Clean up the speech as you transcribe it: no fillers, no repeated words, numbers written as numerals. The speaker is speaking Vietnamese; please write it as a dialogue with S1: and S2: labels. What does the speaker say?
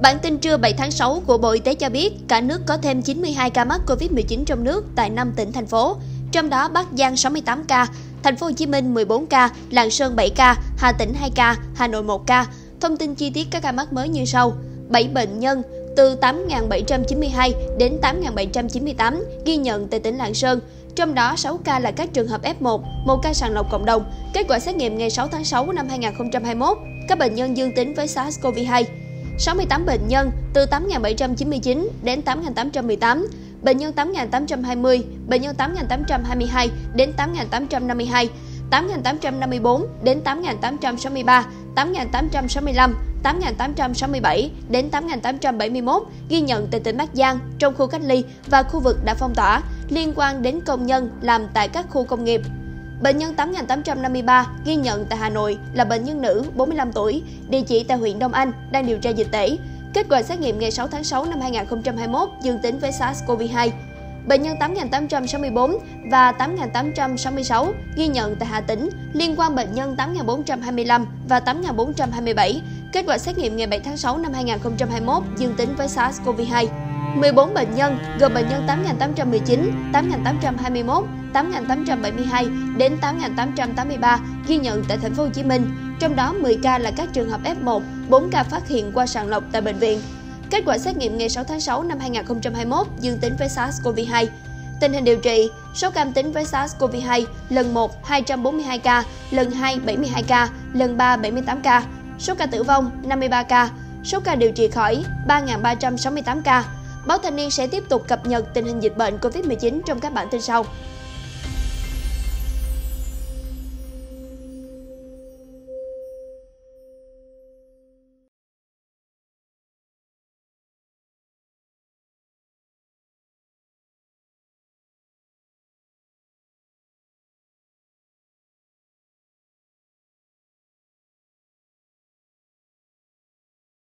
S1: Bản tin trưa 7 tháng 6 của Bộ Y tế cho biết cả nước có thêm 92 ca mắc Covid-19 trong nước tại 5 tỉnh, thành phố. Trong đó Bắc Giang 68 ca, Thành phố Hồ Chí Minh 14 ca, Lạng Sơn 7 ca, Hà Tĩnh 2 ca, Hà Nội 1 ca. Thông tin chi tiết các ca mắc mới như sau. 7 bệnh nhân từ 8.792 đến 8.798 ghi nhận tại tỉnh Lạng Sơn. Trong đó 6 ca là các trường hợp F1, 1 ca sàng lọc cộng đồng. Kết quả xét nghiệm ngày 6 tháng 6 năm 2021, các bệnh nhân dương tính với SARS-CoV-2. 68 bệnh nhân từ 8.799 đến 8.818, bệnh nhân 8.820, bệnh nhân 8.822 đến 8.852, 8.854 đến 8.863, 8.865, 8.867 đến 8.871 ghi nhận tại tỉnh Bắc Giang trong khu cách ly và khu vực đã phong tỏa liên quan đến công nhân làm tại các khu công nghiệp. Bệnh nhân 8.853 ghi nhận tại Hà Nội là bệnh nhân nữ 45 tuổi, địa chỉ tại huyện Đông Anh, đang điều tra dịch tễ. Kết quả xét nghiệm ngày 6 tháng 6 năm 2021 dương tính với SARS-CoV-2. Bệnh nhân 8.864 và 8.866 ghi nhận tại Hà Tĩnh, liên quan bệnh nhân 8.425 và 8.427. Kết quả xét nghiệm ngày 7 tháng 6 năm 2021 dương tính với SARS-CoV-2. 14 bệnh nhân gồm bệnh nhân 8.819, 8.821, 8.872 đến 8.883 ghi nhận tại Thành phố Hồ Chí Minh. Trong đó 10 ca là các trường hợp F1, 4 ca phát hiện qua sàng lọc tại bệnh viện. Kết quả xét nghiệm ngày 6 tháng 6 năm 2021 dương tính với SARS-CoV-2. Tình hình điều trị, số ca âm tính với SARS-CoV-2 lần 1 242 ca, lần 2 72 ca, lần 3 78 ca. Số ca tử vong 53 ca, số ca điều trị khỏi 3.368 ca. Báo Thanh niên sẽ tiếp tục cập nhật tình hình dịch bệnh Covid-19 trong các bản tin sau.